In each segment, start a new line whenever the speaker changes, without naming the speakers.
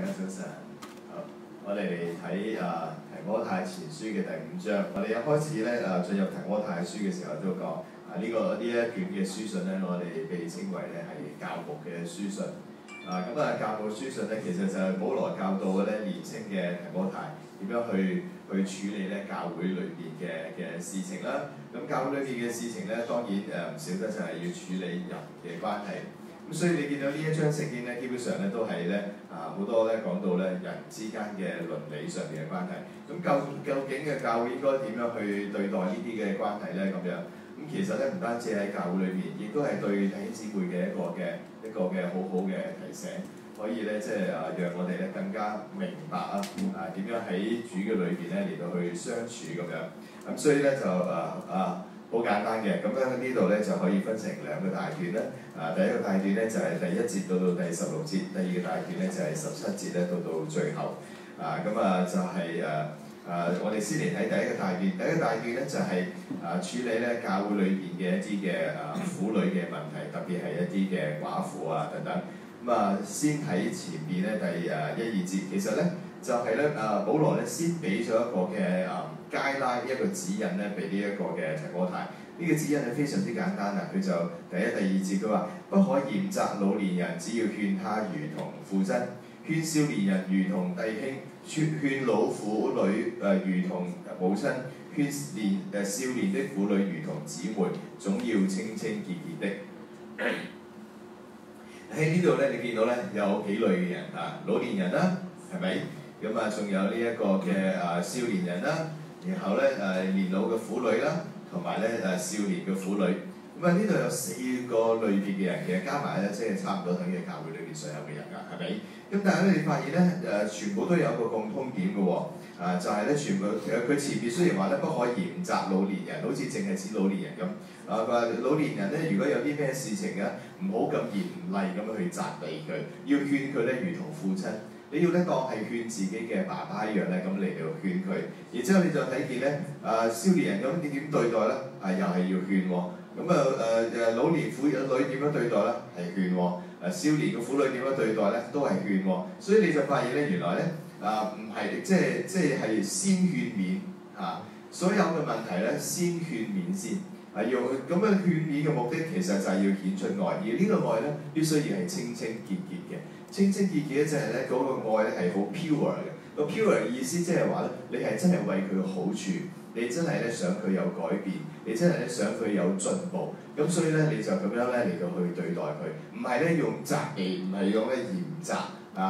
大家早晨。好，我哋嚟睇提摩太前書嘅第5章。我哋一開始咧進入提摩太書嘅時候都講呢一卷嘅書信咧，我哋被稱為咧係教牧嘅書信。教牧書信咧，其實就係保羅教導嘅咧年青嘅提摩太點樣去處理咧教會裏邊嘅事情啦。咁教會裏邊嘅事情咧，當然唔少得就係要處理人嘅關係。咁所以你見到呢一章聖經咧，基本上咧都係咧好多咧講到咧人之間嘅倫理上面嘅關係。咁究竟嘅教會應該點樣去對待呢啲嘅關係咧？咁樣咁其實咧唔單止喺教會裏面，亦都係對弟兄姊妹嘅一個嘅好好嘅提醒，可以咧即係讓我哋咧更加明白點樣喺主嘅裏邊咧嚟到去相處咁樣。咁所以咧就好簡單嘅，咁咧呢度咧就可以分成2個大段啦。第一個大段咧就係第1節到第16節，第二個大段咧就係17節咧到最後。就係我哋先嚟睇第一個大段。第一個大段咧就係處理咧教會裏邊嘅一啲嘅婦女嘅問題，特別係一啲嘅寡婦等等。先睇前邊咧第1、2節，其實咧就係咧保羅咧先俾咗一個嘅guideline，一個指引咧俾呢一個嘅提摩太。呢個指引係非常之簡單佢就第1、第2節佢話：不可嚴責老年人，只要勸他如同父親；勸少年人如同弟兄；勸老婦女如同母親；勸少年的婦女如同姊妹，總要清清潔潔的。喺呢度咧，你見到咧有幾類嘅人老年人啦，係咪？仲有呢一個嘅少年人啦，然後咧年老嘅婦女啦，同埋咧少年嘅婦女。呢度有4個類別嘅人，其實加埋咧即係差唔多等於教會裏邊所有嘅人係咪？咁但係咧，你發現咧全部都有個共通點嘅喎，就係咧全部佢前面雖然話咧不可嚴責老年人，好似淨係指老年人咁。佢話老年人咧，如果有啲咩事情唔好咁嚴厲咁去責備佢，要勸佢咧如同父親。你要咧當係勸自己嘅爸爸一樣咧，咁嚟到勸佢。然之後你就睇見咧少年人咁你點對待咧？又係要勸喎。老年婦女點樣對待咧？係勸喎。少年嘅婦女點樣對待咧？都係勸喎。所以你就發現咧，原來咧唔係即係先勸勉所有嘅問題咧先勸勉先。用咁樣勸勉嘅目的其實就係要顯出愛，而呢個愛咧必須要係清清潔潔嘅。清清潔潔咧就係咧嗰個愛咧係好 pure 嘅。個 pure 嘅意思即係話咧，你係真係為佢嘅好處，你真係咧想佢有改變，你真係咧想佢有進步。咁所以咧你就咁樣咧嚟到去對待佢，唔係咧用責備，唔係用咧嚴責。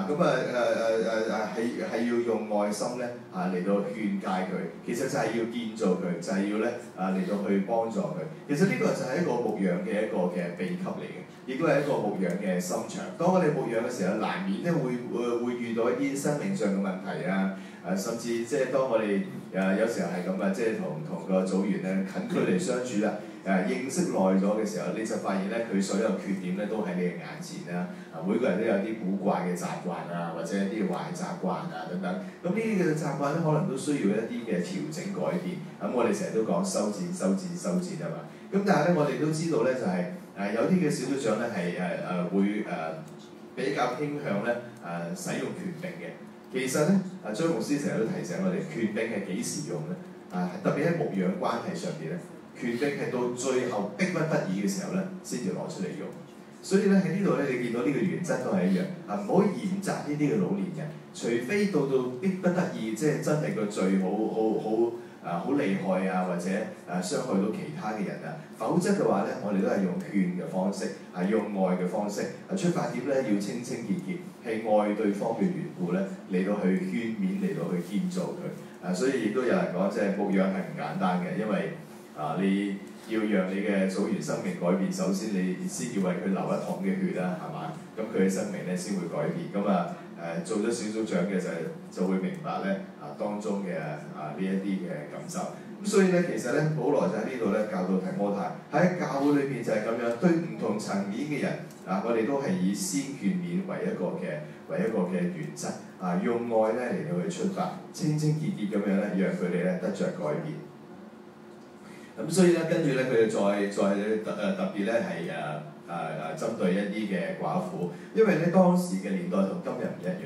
係要用愛心咧嚟到勸戒佢，其實就係要建造佢，就係要咧嚟到去幫助佢。其實呢個就係一個牧養嘅一個嘅秘笈嚟嘅，亦都係一個牧養嘅心腸。當我哋牧養嘅時候，難免咧會遇到一啲生命上嘅問題甚至即係當我哋有時候係咁即係同個組員咧近距離相處啦。認識耐咗嘅時候，你就發現咧佢所有缺點咧都喺你嘅眼前啦。每個人都有啲古怪嘅習慣或者一啲壞習慣等等。咁呢啲嘅習慣咧，可能都需要一啲嘅調整改變。我哋成日都講修剪啊嘛。咁但係咧，我哋都知道咧，就係有啲嘅小組長咧係會比較傾向咧使用權柄嘅。其實咧，張牧師成日都提醒我哋，權柄係幾時用咧？特別喺牧養關係上邊咧。權柄係到最後逼不得已嘅時候咧，先至攞出嚟用。所以咧喺呢度咧，你見到呢個原則都係一樣。唔好嚴責呢啲嘅老年人，除非到逼不得已，即係真係個罪好厲害或者傷害到其他嘅人否則嘅話咧，我哋都係用勸嘅方式，用愛嘅方式。出發點咧要清清潔潔，係愛對方嘅緣故咧嚟到去勸勉，嚟到去建造佢。所以亦都有人講，即係牧養係唔簡單嘅，因為你要讓你嘅組員生命改變，首先你先要為佢流一桶嘅血啦，係嘛？咁佢嘅生命咧先會改變。做咗小組長嘅就會明白咧當中嘅呢一啲嘅感受。咁所以咧，其實咧，保羅就喺呢度咧教導提摩太喺教會裏邊就係咁樣，對唔同層面嘅人我哋都係以先勸勉為一個嘅原則用愛咧嚟到去出發，清清潔潔咁樣咧，讓佢哋咧得着改變。咁所以咧，跟住咧，佢哋再特別咧係針對一啲嘅寡婦，因為咧當時嘅年代同今日唔一樣。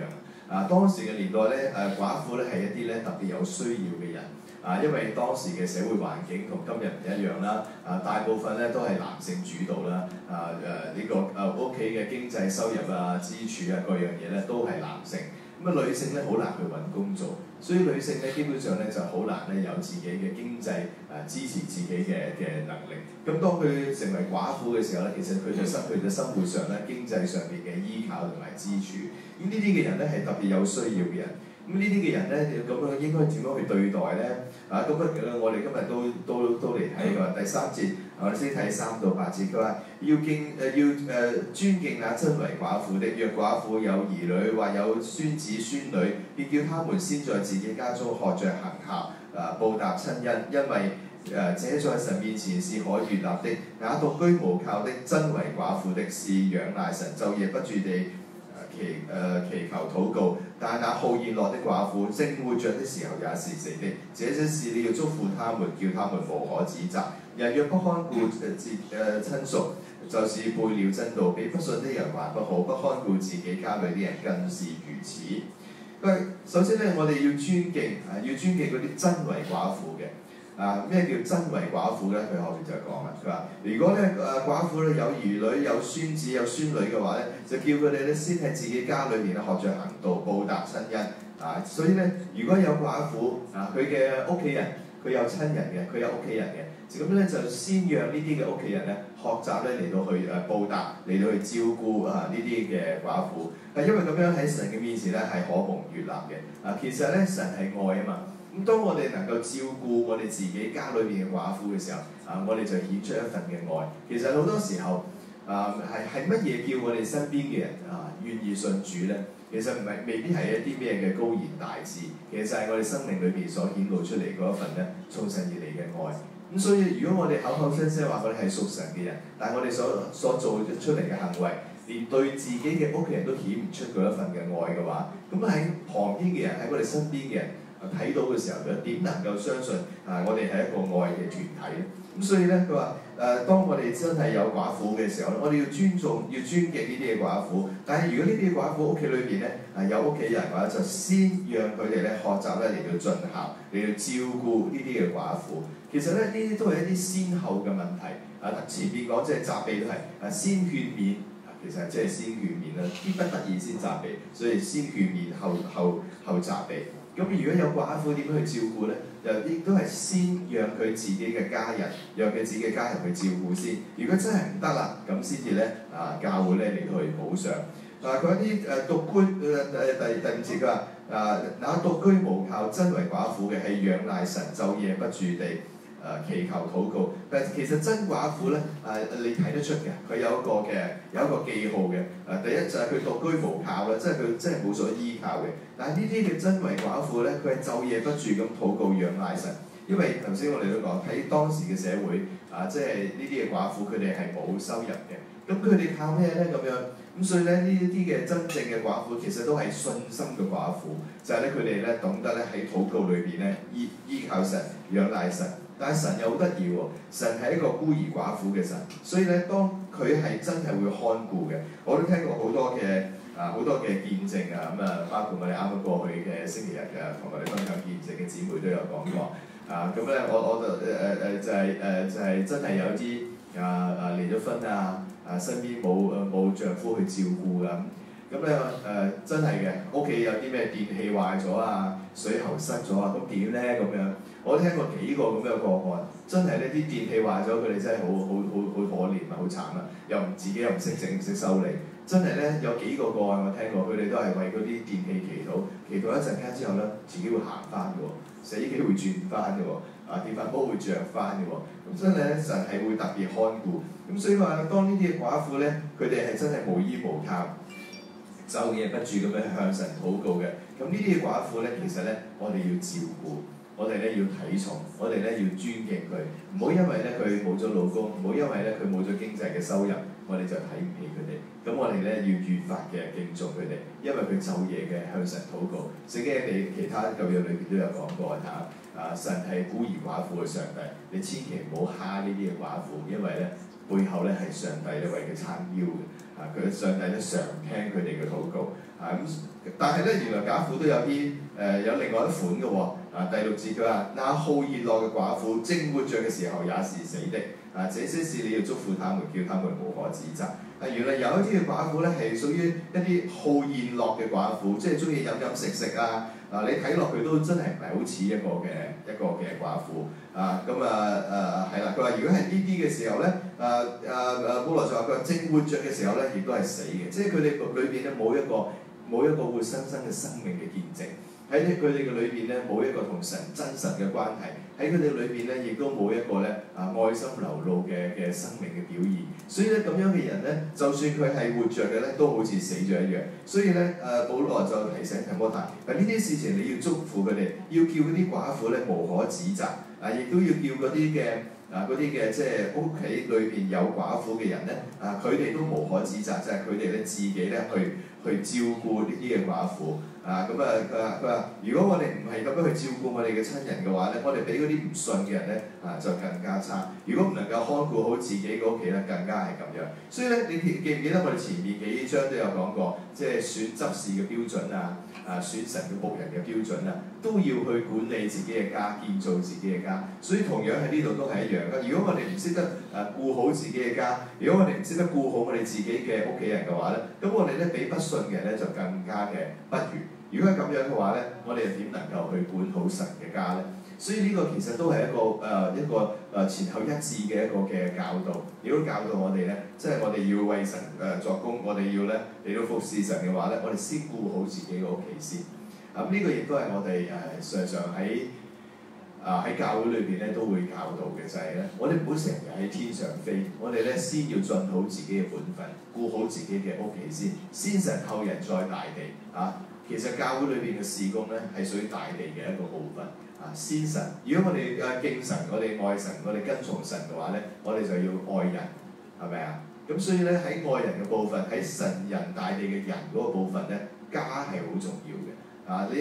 當時嘅年代咧，寡婦咧係一啲咧特別有需要嘅人。因為當時嘅社會環境同今日唔一樣啦，大部分咧都係男性主導啦，屋企嘅經濟收入支柱各樣嘢咧都係男性，咁女性咧好難去揾工做，所以女性咧基本上咧就好難咧有自己嘅經濟支持自己嘅能力。咁當佢成為寡婦嘅時候咧，其實佢就失去咗生活上咧經濟上邊嘅依靠同埋支柱。咁呢啲嘅人咧係特別有需要嘅人。咁呢啲嘅人咧，咁樣應該點樣去對待咧？我哋今日都嚟睇嘅第3節，我哋先睇3到8節。佢話要尊敬那真為寡婦的，若寡婦有兒女或有孫子孫女，便叫他們先在自己家中學着行孝，報答親恩，因為這在神面前是可悅納的。那獨居無靠的，真為寡婦的，是仰賴神，晝夜不住地祈求禱告，但那好宴樂的寡婦，正活着的時候也是死的。這些事你要囑咐他們，叫他們無可指責。人若不看顧親屬，就是背了真道，比不信的人還不好。不看顧自己家裏的人更是如此。首先咧，我哋要尊敬嗰啲真為寡婦嘅。咩叫真為寡婦咧？佢後面就講啦，佢話如果咧寡婦咧有兒女、有孫子、有孫女嘅話咧，就叫佢哋咧先喺自己家裏邊咧學著行道，報答親恩。所以咧，如果有寡婦佢嘅屋企人，佢有親人嘅，佢有屋企人嘅，咁咧就先讓呢啲嘅屋企人咧學習咧嚟到去報答，嚟到去照顧呢啲嘅寡婦。因為咁樣喺神嘅面前咧係可蒙悅納嘅。其實咧神係愛啊嘛。咁當我哋能夠照顧我哋自己家裏邊嘅寡婦嘅時候，我哋就顯出一份嘅愛。其實好多時候係乜嘢叫我哋身邊嘅人願意信主咧？其實未必係一啲咩嘅高言大志，其實係我哋生命裏邊所顯露出嚟嗰一份咧從神而嚟嘅愛。咁所以如果我哋口口聲聲話我哋係屬神嘅人，但係我哋所做出嚟嘅行為，連對自己嘅屋企人都顯唔出嗰一份嘅愛嘅話，咁喺旁邊嘅人，喺我哋身邊嘅人睇到嘅時候，佢點能夠相信我哋係一個愛嘅團體咧？咁所以咧，佢話當我哋真係有寡婦嘅時候咧，我哋要尊重、要尊敬呢啲嘅寡婦。但係如果呢啲寡婦屋企裏邊咧有屋企人嘅話，就先讓佢哋咧學習咧嚟到盡孝，嚟到照顧呢啲嘅寡婦。其實咧呢啲都係一啲先後嘅問題。前面講即係責備都係先勸勉，其實即係先勸勉啦，必不得已先責備，所以先勸勉後責備。咁如果有寡婦點樣去照顧咧？亦都係先讓佢自己嘅家人，讓佢自己嘅家人去照顧先。如果真係唔得啦，咁先至咧教會咧嚟到去補償。佢啲獨居第5節佢話那獨居無靠、真為寡婦嘅係仰賴神，晝夜不住地祈求禱告。但其實真寡婦咧你睇得出嘅，佢有一個記號嘅。第一就係佢獨居無靠啦，即係佢真係冇所依靠嘅。但係呢啲嘅真為寡婦咧，佢係晝夜不住咁禱告仰賴神。因為頭先我哋都講喺當時嘅社會即係呢啲嘅寡婦，佢哋係冇收入嘅。咁佢哋靠咩咧？咁樣咁所以咧呢一啲嘅真正嘅寡婦其實都係信心嘅寡婦，就係咧佢哋咧懂得咧喺禱告裏邊咧依靠神、仰賴神。但係神又好得意喎，神係一個孤兒寡婦嘅神，所以咧當佢係真係會看顧嘅。我都聽過好多嘅見證包括我哋啱啱過去嘅星期日同我哋分享見證嘅姊妹都有講過。咁咧我就係真係有啲離咗婚身邊冇丈夫去照顧咁咧真係嘅，屋企有啲咩電器壞咗水喉塞咗咁點咧咁樣？我聽過幾個咁嘅個案，真係呢啲電器壞咗，佢哋真係好可憐好慘又自己又唔識整唔識修理，真係咧有幾個案我聽過，佢哋都係為嗰啲電器祈禱一陣間之後咧，自己會行翻嘅喎，死機會轉翻嘅喎，電飯煲會着翻嘅喎，咁真係咧神係會特別看顧，咁所以話當呢啲嘅寡婦咧，佢哋係真係無依無靠，晝夜不住咁樣向神禱告嘅。咁呢啲嘅寡婦咧，其實咧我哋要照顧，我哋咧要睇重，我哋咧要尊敬佢，唔好因為咧佢冇咗老公，唔好因為咧佢冇咗經濟嘅收入，我哋就睇唔起佢哋。咁我哋咧要越發嘅敬重佢哋，因為佢晝夜嘅向神禱告。聖經你其他舊約裏邊都有講過神係孤兒寡婦嘅上帝，你千祈唔好蝦呢啲嘅寡婦，因為咧背後咧係上帝咧為佢撐腰嘅，佢上帝咧常聽佢哋嘅禱告，但係咧原來寡婦都有啲有另外一款嘅喎，第6節佢話：那好熱鬧嘅寡婦，正活着嘅時候也是死的，這些事你要囑咐他們，叫他們無可指責。原來有一啲嘅寡婦咧係屬於一啲好宴樂嘅寡婦，即係中意飲飲食食啊！你睇落去都真係唔係好似一個嘅寡婦係啦。佢話如果係呢啲嘅時候咧，保羅就話佢正活着嘅時候咧，亦都係死嘅，即係佢哋裏邊咧冇一個活生生嘅生命嘅見證。喺佢哋嘅裏邊咧，冇一個同神真實嘅關係；喺佢哋裏邊咧，亦都冇一個咧愛心流露嘅生命嘅表現。所以咧咁樣嘅人咧，就算佢係活着嘅咧，都好似死咗一樣。所以咧，保羅就提醒提摩太，嗱呢啲事情你要囑咐佢哋，要叫嗰啲寡婦咧無可指責，亦都要叫嗰啲嘅即係屋企裏邊有寡婦嘅人咧，佢哋都無可指責，即係佢哋咧自己咧去照顧呢啲嘅寡婦。佢話：如果我哋唔係咁樣去照顧我哋嘅親人嘅話咧，我哋比嗰啲唔信嘅人咧就更加差。如果唔能夠看顧好自己嘅屋企咧，更加係咁樣。所以咧，你記唔記得我哋前面幾章都有講過，即係選執事嘅標準選神嘅僕人嘅標準都要去管理自己嘅家，建造自己嘅家。所以同樣喺呢度都係一樣嘅。如果我哋唔識得顧好自己嘅家，如果我哋唔識得顧好我哋自己嘅屋企人嘅話咧，咁我哋咧比不信嘅人咧就更加嘅不如。如果係咁樣嘅話咧，我哋又點能夠去管好神嘅家咧？所以呢個其實都係一個前後一致嘅一個嘅教導。如果教導我哋咧，即係我哋要為神作工，我哋要咧嚟到服侍神嘅話咧，我哋先顧好自己嘅屋企先。呢個亦都係我哋常常喺教會裏邊咧都會教導嘅，就係咧，我哋唔好成日喺天上飛，我哋咧先要盡好自己嘅本分，顧好自己嘅屋企先神後人再大地其實教會裏邊嘅事工咧係屬於大地嘅一個部分先神。如果我哋敬神，我哋愛神，我哋跟從神嘅話咧，我哋就要愛人，係咪啊？咁所以咧喺愛人嘅部分，喺神人大地嘅人嗰個部分咧，家係好重要嘅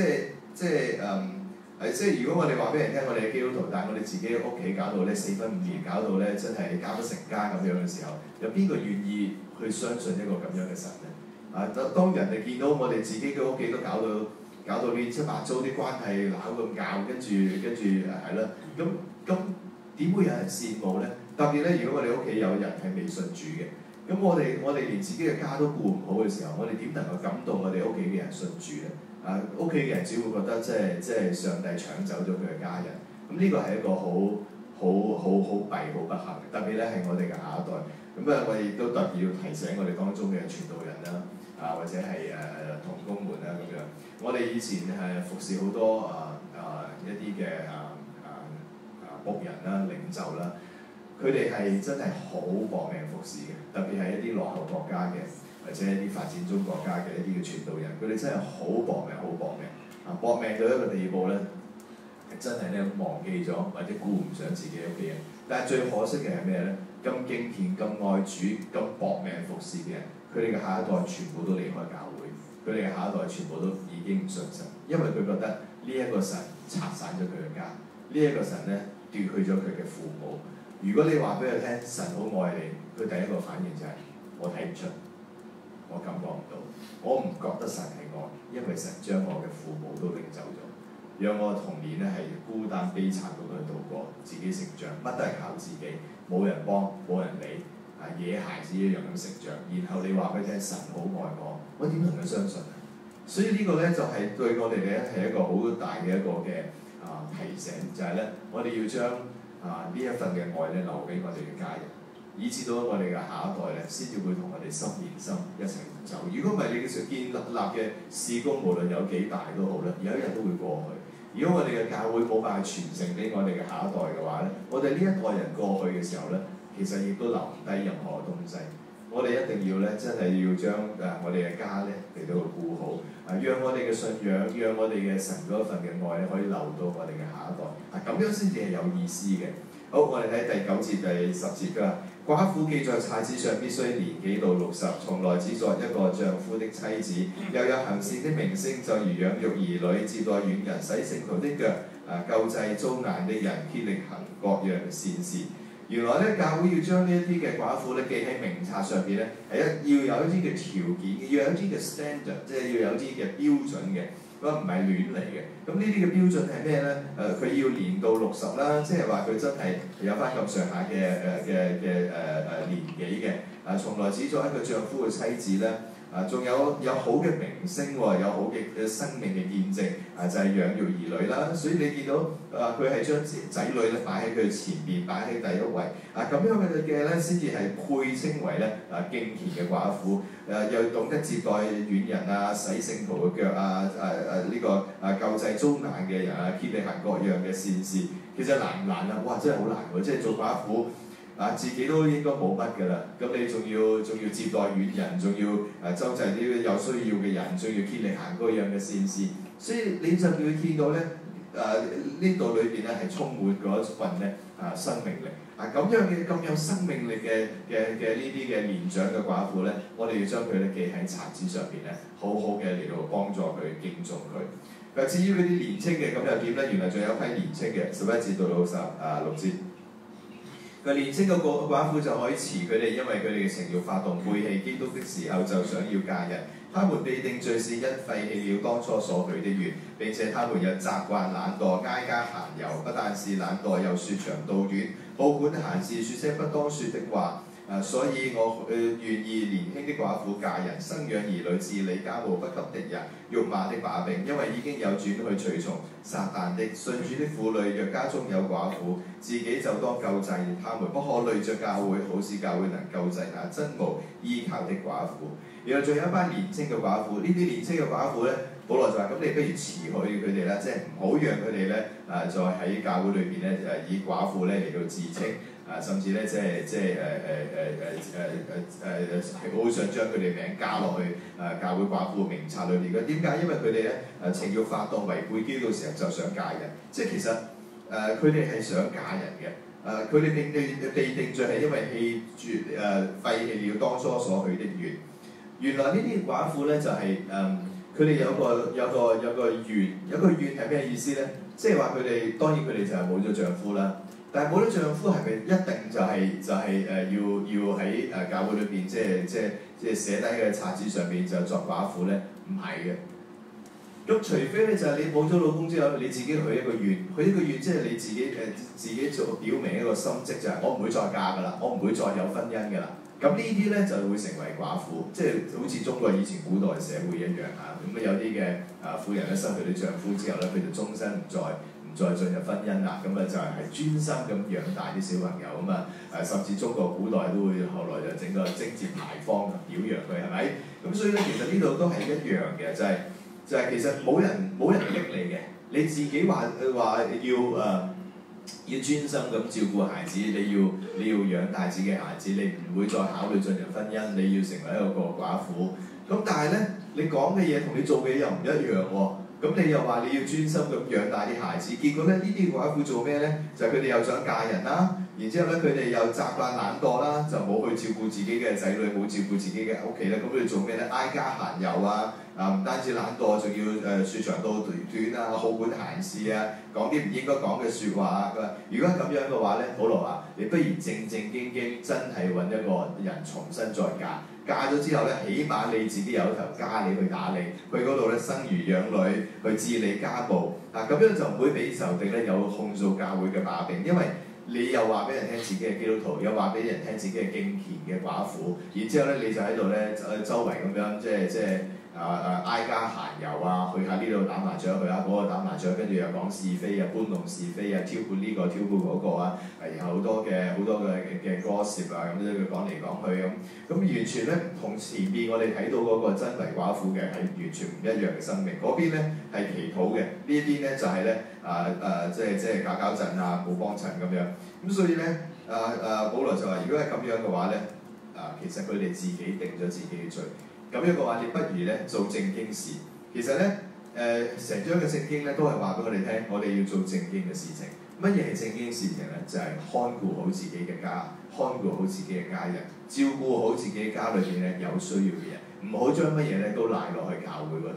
即係如果我哋話俾人聽，我哋係基督徒，但係我哋自己嘅屋企搞到咧4分5裂，搞到咧真係搞不成家咁樣嘅時候，有邊個願意去相信一個咁樣嘅神咧？當人哋見到我哋自己嘅屋企都搞到亂七八糟，啲關係鬧咁搞，跟住係啦，咁點會有人羨慕咧？特別咧，如果我哋屋企有人係未信主嘅，咁我哋連自己嘅家都顧唔好嘅時候，我哋點能夠感動我哋屋企嘅人信主咧？屋企嘅人只會覺得即係上帝搶走咗佢嘅家人，咁呢個係一個好弊好不幸，特別咧係我哋嘅下一代。咁我哋亦都特別要提醒我哋當中嘅傳道人啦，或者係同工們啦咁樣。我哋以前服侍好多一啲嘅僕人啦、領袖啦，佢哋係真係好搏命服侍嘅，特別係一啲落後國家嘅，或者一啲發展中國家嘅一啲嘅傳道人，佢哋真係好搏命，搏命到一個地步咧，真係咧忘記咗或者顧唔上自己屋企人。但係最可惜嘅係咩咧？咁敬虔、咁愛主、咁搏命服侍嘅人，佢哋嘅下一代全部都離開教會，佢哋嘅下一代全部都已經唔信神，因為佢覺得呢一個神拆散咗佢嘅家，呢一個神咧奪去咗佢嘅父母。如果你話俾佢聽神好愛你，佢第一個反應就係我睇唔出，我感覺唔到，我唔覺得神係愛，因為神將我嘅父母都領走咗，讓我嘅童年咧係孤單悲慘咁去度過，自己成長乜都係靠自己。冇人幫，冇人理，野孩子一樣咁成長。然後你話俾佢聽，神好愛我，我點能夠相信啊？所以呢個咧就係對我哋咧係一個好大嘅一個嘅提醒，就係咧我哋要將呢一份嘅愛咧留俾我哋嘅家人，以至到我哋嘅下一代咧先至會同我哋心連心一齊走。如果唔係，你嘅建立嘅事工無論有幾大都好咧，有一日都會過去。如果我哋嘅教會冇辦法傳承俾我哋嘅下一代嘅話咧，我哋呢一代人過去嘅時候咧，其實亦都留唔低任何嘅東西。我哋一定要咧，真係要將我哋嘅家咧嚟到顧好，讓我哋嘅信仰，讓我哋嘅神嗰份嘅愛咧，可以流到我哋嘅下一代。咁樣先至係有意思嘅。好，我哋睇第9節、第10節㗎。寡婦記在冊子上，必須年紀到60，從來只作一個丈夫的妻子，又有行善的名聲，就如養育兒女、接待遠人、洗聖徒的腳，救濟遭難的人，竭力行各樣善事。 原來咧教會要將呢一啲嘅寡婦咧記喺名冊上邊咧，係要有一啲嘅條件嘅，要有一啲嘅 standard， 即係要有啲嘅標準嘅。咁唔係亂嚟嘅。咁呢啲嘅標準係咩咧？佢要年到60啦，即係話佢真係有翻咁上下嘅年紀嘅，從來只做一個丈夫嘅妻子咧。仲有好嘅名聲喎，有好嘅生命嘅見證，就係養育兒女啦。所以你見到佢係將仔女咧擺喺佢前邊，擺喺第一位。咁樣嘅咧先至係配稱為咧敬虔嘅寡婦。又懂得接待遠人啊，洗聖徒嘅腳呢個救濟遭難嘅人竭力行各樣嘅善事。其實難唔難啊？哇！真係好難喎，即係做寡婦。自己都應該冇乜㗎啦，咁你仲要接待遠人，仲要周濟啲有需要嘅人，仲要竭力行嗰樣嘅善事，所以你就會見到咧，呢度裏邊咧係充滿嗰一份咧生命力。咁樣嘅咁有生命力嘅呢啲嘅年長嘅寡婦咧，我哋要將佢咧記喺冊子上邊咧，好好嘅嚟到幫助佢敬重佢。至於嗰啲年青嘅咁又點咧？原來仲有一批年青嘅11節到6節。年青嘅寡婦就可以辭佢哋，因為佢哋嘅情慾發動，背棄基督的時候就想要嫁人。他們被定罪是因廢棄了當初所許的願，並且他們又習慣懶惰，挨家閒遊，不但是懶惰，又説長道短，好管閒事，説些不當説的話。所以我願意年輕的寡婦嫁人，生養兒女，治理家務，不給敵人辱罵的把柄，因為已經有轉去隨從撒旦的。信主的婦女若家中有寡婦，自己就當救濟他們，不可累着教會，好使教會能救濟那真無依靠的寡婦。原來仲有一班年青嘅寡婦，呢啲年青嘅寡婦咧，保羅就話：咁你不如辭去佢哋啦，即係唔好讓佢哋咧再喺教會裏邊咧以寡婦咧嚟到自稱。甚至咧，係好想將佢哋名加落去教會寡婦名冊裏邊嘅。點解？因為佢哋咧情慾發動，違背基督嘅時候就想嫁人。即係其實佢哋係想嫁人嘅。佢哋被定罪係因為廢棄了當初所許的願。原來呢啲寡婦咧就係佢哋有個願，有個願係咩意思咧？即係話佢哋當然佢哋就係冇咗丈夫啦。但係冇咗丈夫係咪一定就係要喺教會裏邊即係寫低嘅冊子上面就作寡婦咧？唔係嘅。咁除非咧就係你冇咗老公之後，你自己許一個願，即係你自己做表明一個心跡，就係我唔會再嫁㗎啦，我唔會再有婚姻㗎啦。咁呢啲咧就會成為寡婦，即係好似中國以前古代社會一樣嚇。咁有啲嘅婦人咧失去咗丈夫之後咧，佢就終身唔再進入婚姻啦。咁就係專心咁養大啲小朋友咁甚至中國古代都會後來就整個貞節牌坊表揚佢係咪？咁所以咧其實呢度都係一樣嘅，就係其實冇人逼你嘅，你自己話要專心咁照顧孩子，你要養大自己嘅孩子，你唔會再考慮進入婚姻，你要成為一個寡婦。咁但係咧，你講嘅嘢同你做嘅嘢又唔一樣喎。咁你又話你要專心咁養大啲孩子，結果咧呢啲寡婦做咩咧？就係佢哋又想嫁人啦，然之後咧佢哋又習慣懶惰啦，就冇去照顧自己嘅仔女，冇照顧自己嘅屋企咧。咁佢哋做咩咧？挨家閒遊唔單止懶惰，仲要説長道短好管閒事講啲唔應該講嘅説話佢話：如果咁樣嘅話咧，保羅話你不如正正經經真係揾一個人重新再嫁。嫁咗之後咧，起碼你自己有一頭家你去打理，去嗰度咧生兒養女，去治理家務咁樣就唔會俾仇敵咧有控訴教會嘅把柄，因為你又話俾人聽自己係基督徒，又話俾人聽自己係敬虔嘅寡婦，然之後咧你就喺度咧周圍咁樣即係挨家閒遊去下呢度打麻雀，去下嗰個打麻雀，跟住又講是非搬弄是非挑撥呢個挑撥嗰個然後好多嘅gossip咁樣佢講嚟講去咁完全咧同前邊我哋睇到嗰個真為寡婦嘅係完全唔一樣嘅生命。嗰邊咧係祈禱嘅，呢邊咧就係咧即係搞震冇幫襯咁樣。咁所以咧保羅就話：如果係咁樣嘅話咧其實佢哋自己定咗自己嘅罪。咁樣嘅話，你不如咧做正經事。其實咧，成章嘅聖經咧都係話俾我哋聽，我哋要做正經嘅事情。乜嘢係正經事情咧？就係看顧好自己嘅家，看顧好自己嘅家人，照顧好自己家裏邊咧有需要嘅人，唔好將乜嘢咧都賴落去教會嗰度。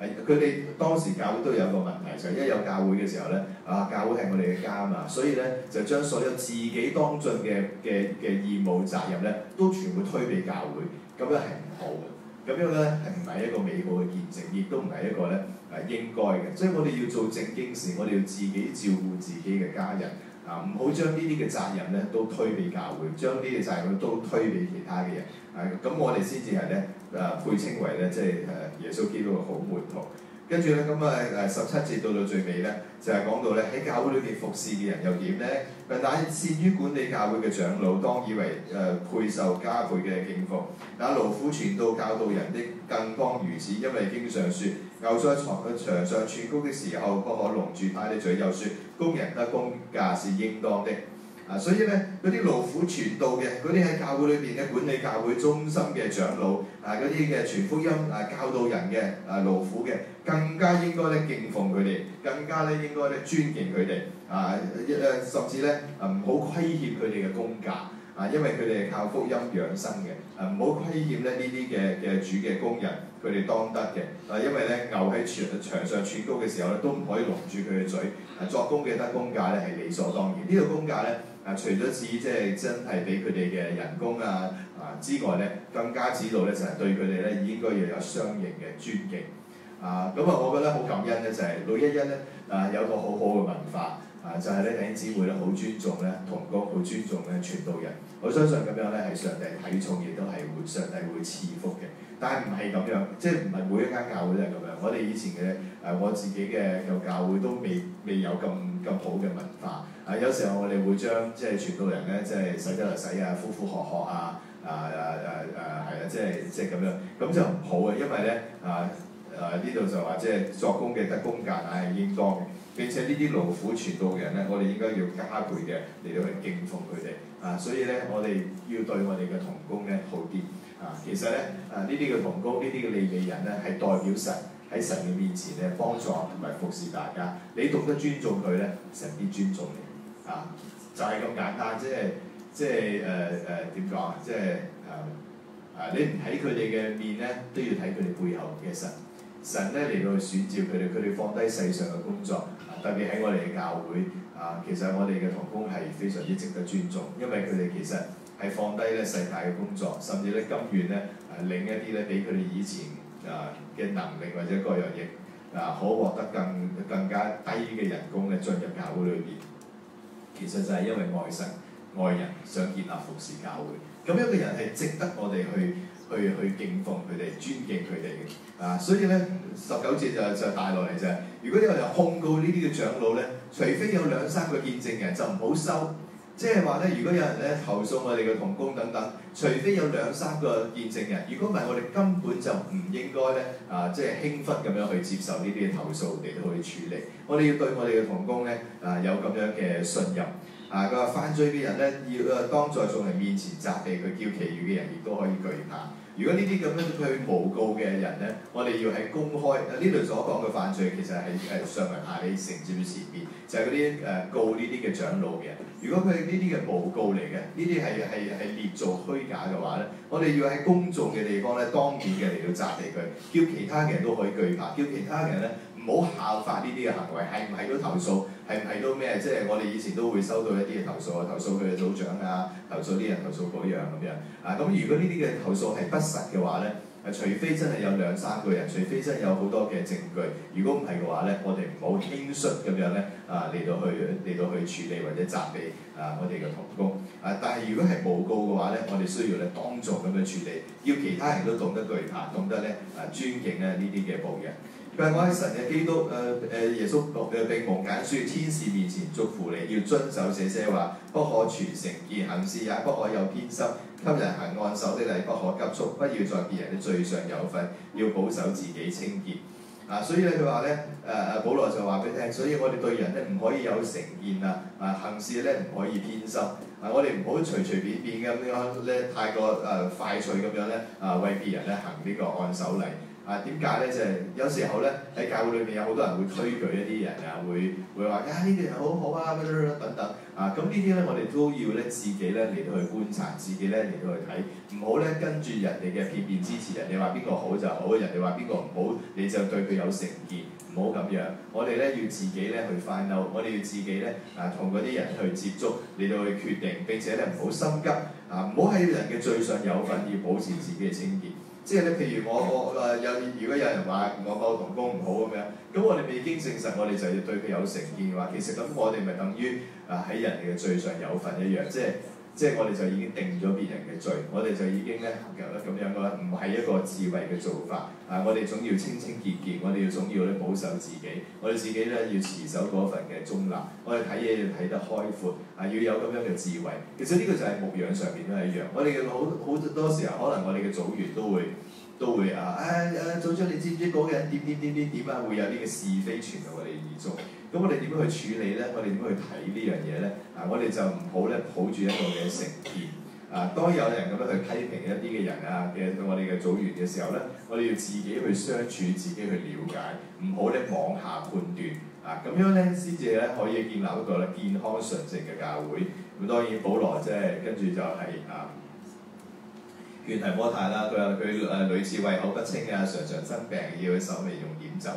佢哋當時教會都有個問題，就係一有教會嘅時候咧，教會係我哋嘅家嘛，所以咧就將所有自己當盡嘅義務責任咧，都全部推俾教會，咁樣係唔好嘅。咁樣咧係唔係一個美好嘅見證，亦都唔係一個咧應該嘅。所以我哋要做正經事，我哋要自己照顧自己嘅家人。唔好將呢啲嘅責任咧都推俾教會，將呢啲責任都推俾其他嘅人。咁我哋先至係咧配稱為咧，即係耶穌基督嘅好門徒。跟住咧咁17節到最尾咧，就係講到咧喺教會裏邊服侍嘅人又點咧？但善於管理教會嘅長老，當以為配受加倍嘅敬奉。那勞苦傳道教導人的，更當如此，因為經上說：牛在場上串穀的時候，不可籠住他的嘴；又說工人得工價是應當的。所以咧，嗰啲勞苦傳道嘅，嗰啲喺教會裏邊嘅管理教會中心嘅長老，嗰啲嘅傳福音教導人嘅勞苦嘅，更加應該咧敬奉佢哋，更加咧應該咧尊敬佢哋，甚至咧唔好虧欠佢哋嘅工價，因為佢哋係靠福音養生嘅，唔好虧欠咧呢啲嘅主嘅工人，佢哋當得嘅，因為咧牛喺場上串穀嘅時候咧，都唔可以籠住佢嘅嘴，作工嘅得工價咧係理所當然，呢個工價咧。除咗指即係真係俾佢哋嘅人工之外咧，更加指導咧就係對佢哋咧應該要有相應嘅尊敬。我覺得好感恩咧，就係611咧有個好好嘅文化就係咧弟兄姊妹咧好尊重咧同工，好尊重咧傳道人。我相信咁樣咧係上帝睇重，亦都係上帝會賜福嘅。但係唔係咁樣，即係唔係每一間教會都係咁樣。我哋以前嘅我自己嘅教會都未有咁好嘅文化。有時候我哋會將即係傳道人咧，即係洗得嚟洗呼學即係咁樣，咁就唔好嘅，因為咧呢度就話即係作工嘅得工價係應當嘅，並且呢啲勞苦傳道嘅人咧，我哋應該要加倍嘅嚟到去敬奉佢哋所以咧我哋要對我哋嘅同工咧好啲其實咧呢啲嘅同工，呢啲嘅利未人咧係代表神喺神嘅面前咧幫助同埋服侍大家，你懂得尊重佢咧，神必尊重你。就係咁簡單，即係點講啊？即係你唔睇佢哋嘅面咧，都要睇佢哋背後嘅神。神咧嚟到去選召佢哋，佢哋放低世上嘅工作，特別喺我哋嘅教會其實我哋嘅同工係非常之值得尊重，因為佢哋其實係放低咧世界嘅工作，甚至咧甘願咧領一啲咧比佢哋以前嘅能力或者各樣嘢可獲得更加低嘅人工咧進入教會裏邊。其實就係因為愛神愛人，想建立服侍教會。咁樣嘅人係值得我哋去敬奉佢哋，尊敬佢哋嘅。所以咧19節就帶落嚟就係，如果有人控告呢啲嘅長老咧，除非有2-3個見證人，就唔好收。即係話咧，如果有人咧投訴我哋嘅同工等等，除非有2-3個見證人，如果唔係，我哋根本就唔應該咧即係輕忽咁樣去接受呢啲嘅投訴嚟到去處理。我哋要對我哋嘅同工咧有咁樣嘅信任。佢話犯罪嘅人咧要當在眾人面前責備佢，叫其餘嘅人亦都可以懼怕。如果呢啲咁樣去誣告嘅人咧，我哋要喺公開呢度所講嘅犯罪，其實係上文下理承接住前面，就係嗰啲告呢啲嘅長老嘅人。如果佢係呢啲嘅誣告嚟嘅，呢啲係捏造虛假嘅話咧，我哋要喺公眾嘅地方咧當面嘅嚟到責備佢，叫其他嘅人都可以懼怕，叫其他嘅人咧唔好效法呢啲嘅行為，係唔係都投訴？係唔係都咩？即係我哋以前都會收到一啲嘅投訴投訴佢嘅組長投訴啲人投訴嗰樣咁樣咁如果呢啲嘅投訴係不實嘅話咧，除非真係有2-3個人，除非真係有好多嘅證據，如果唔係嘅話咧，我哋唔好輕率咁樣咧嚟到去處理或者責備我哋嘅同工但係如果係誣告嘅話咧，我哋需要咧當眾咁樣處理，要其他人都懂得懼怕，懂得咧尊敬咧呢啲嘅僕人。佢話：我喺神嘅基督耶穌並蒙揀選，天使面前祝福你，要遵守這些話，不可傳承見行事，也不可有偏心，給人行按手的禮，不可急促，不要在別人的罪上有份，要保守自己清潔。所以咧佢話咧保羅就話俾你聽，所以我哋對人咧唔可以有成見行事咧唔可以偏心我哋唔好隨隨便便咁樣咧太過快脆咁樣咧為別人咧行呢個按手禮點解咧？就係、有時候咧喺教會裏面有好多人會推舉一啲人啊，會話呢啲人好好啊，等等啊。咁呢啲咧我哋都要咧自己咧嚟到去觀察，自己咧嚟到去睇，唔好咧跟住人哋嘅片面之詞，人哋話邊個好就好，人哋話邊個唔好你就對佢有成見，唔好咁樣。我哋咧要自己咧去 find out，我哋要自己咧同嗰啲人去接觸，嚟到去決定，並且咧唔好心急啊，唔好喺人嘅罪上有份，要保持自己嘅清潔。即係咧，譬如我如果有人話我某同工唔好咁樣，咁我哋未經證實，我哋就要對佢有成見嘅話，其實咁我哋咪等於喺人哋嘅罪上有份一樣，即係我哋就已經定咗別人嘅罪，我哋就已經咧咁樣嘅話，唔係一個智慧嘅做法。我哋總要清清潔潔，我哋總要咧保守自己，我哋自己咧要持守嗰份嘅中立，我哋睇嘢要睇得開闊，要有咁樣嘅智慧。其實呢個就係牧養上面都係一樣，我哋嘅好多時候，可能我哋嘅組員都會組長你知唔知嗰個人點啊？會有呢個是非傳到我哋耳中。咁我哋點樣去處理咧？我哋點樣去睇呢樣嘢咧？我哋就唔好咧抱住一個嘅成見。當有人咁樣去批評一啲嘅人我哋嘅組員嘅時候咧，我哋要自己去相處，自己去了解，唔好咧妄下判斷。咁樣咧先至咧可以建立一個咧健康純正嘅教會。咁當然保羅跟住就係勸提摩太啦，佢話佢屢次胃口不清常常生病，要佢手尾用點酒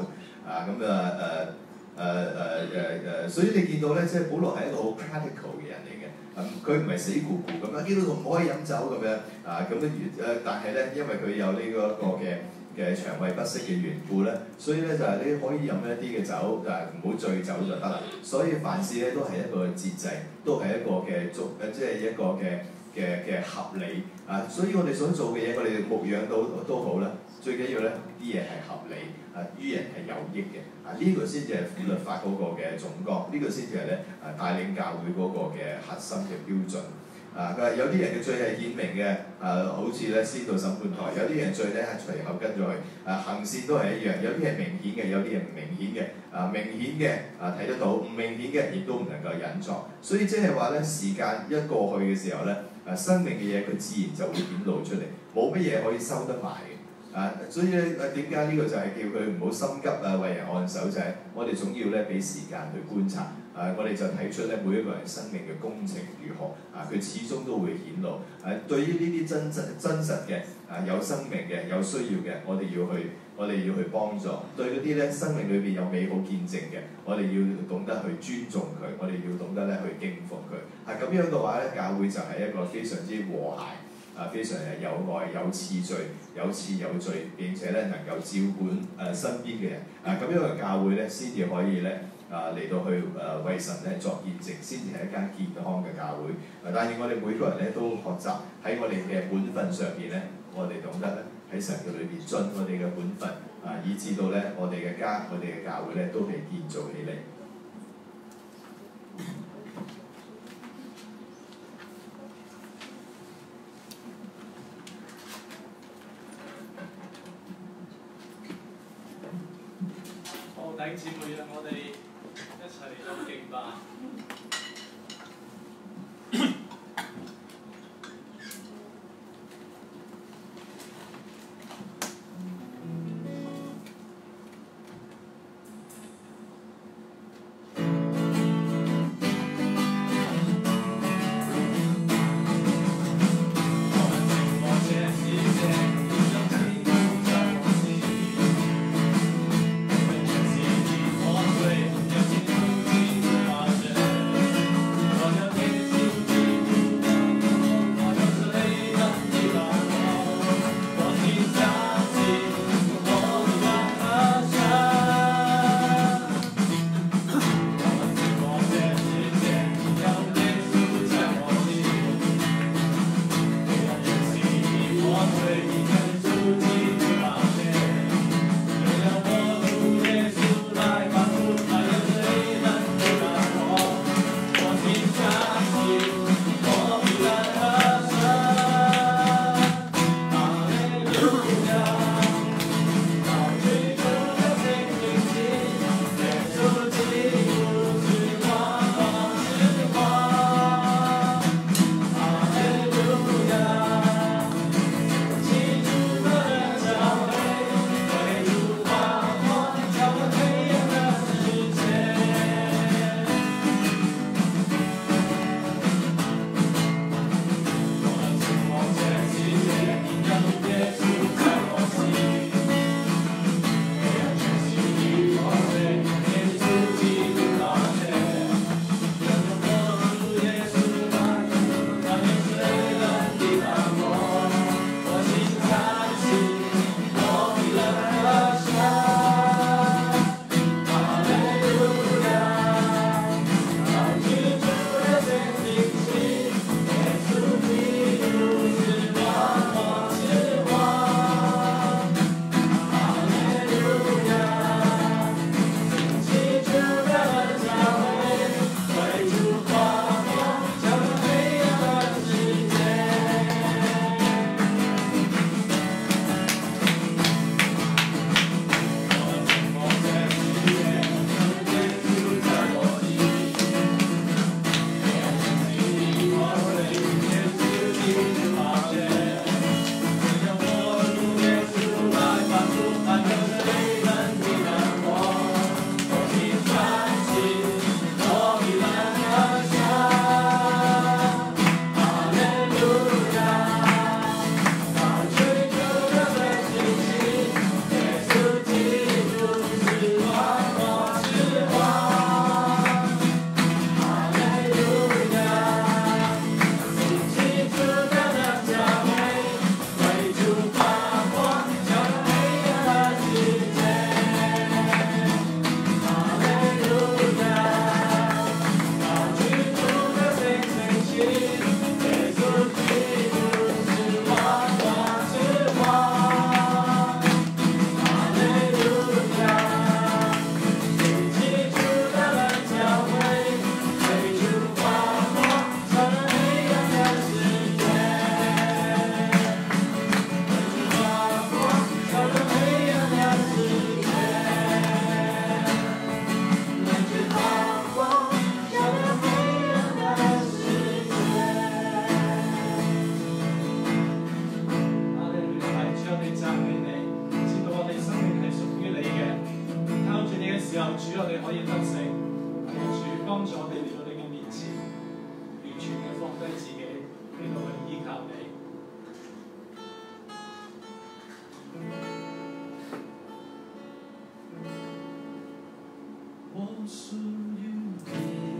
所以你見到咧，即係保羅係一個好 practical 嘅人嚟嘅。佢唔係死咕咕咁樣，基督徒唔可以飲酒咁樣但係咧，因為佢有呢個嘅腸胃不適嘅緣故咧，所以咧就係你可以飲一啲嘅酒，唔好醉酒就得啦。所以凡事咧都係一個節制，都係一個嘅即係一個嘅合理所以我哋所做嘅嘢，我哋牧養都好啦。最緊要咧啲嘢係合理於人係有益嘅呢個先至係律法嗰個嘅總綱，呢個先至係咧帶領教會嗰個嘅核心嘅標準。佢話有啲人嘅罪係顯明嘅好似咧先到審判台；有啲人罪咧係隨後跟咗去行善都係一樣，有啲係明顯嘅，有啲係唔明顯嘅明顯嘅睇得到，唔明顯嘅亦都唔能夠隱藏。所以即係話咧，時間一過去嘅時候咧生命嘅嘢佢自然就會顯露出嚟，冇乜嘢可以收得埋嘅。所以咧點解呢個就係叫佢唔好心急為人按手，就係我哋總要咧俾時間去觀察我哋就睇出咧每一個人生命嘅工程如何佢始終都會顯露對於呢啲真實嘅有生命嘅有需要嘅，我哋要去幫助。對嗰啲咧生命裏邊有美好見證嘅，我哋要懂得去尊重佢，我哋要懂得咧去敬奉佢。咁樣嘅話咧，教會就係一個非常之和諧。非常有愛、有次序、有次有序，並且咧能夠照管身邊嘅人。咁樣嘅教會咧，先至可以咧嚟到去為神咧作見證，先至係一間健康嘅教會。但係我哋每個人咧都學習喺我哋嘅本分上邊咧，我哋懂得咧喺神嘅裏邊盡我哋嘅本分以至到咧我哋嘅家、我哋嘅教會咧都被建造起嚟。
弟兄姊妹，讓我哋一齊嚟到敬拜。
我
時候，主我哋可以得勝，主幫助我哋嚟到你嘅面前，完全嘅放低自己，嚟到去依靠你。我屬於你。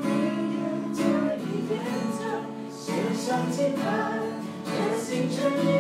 向前看，全心全意。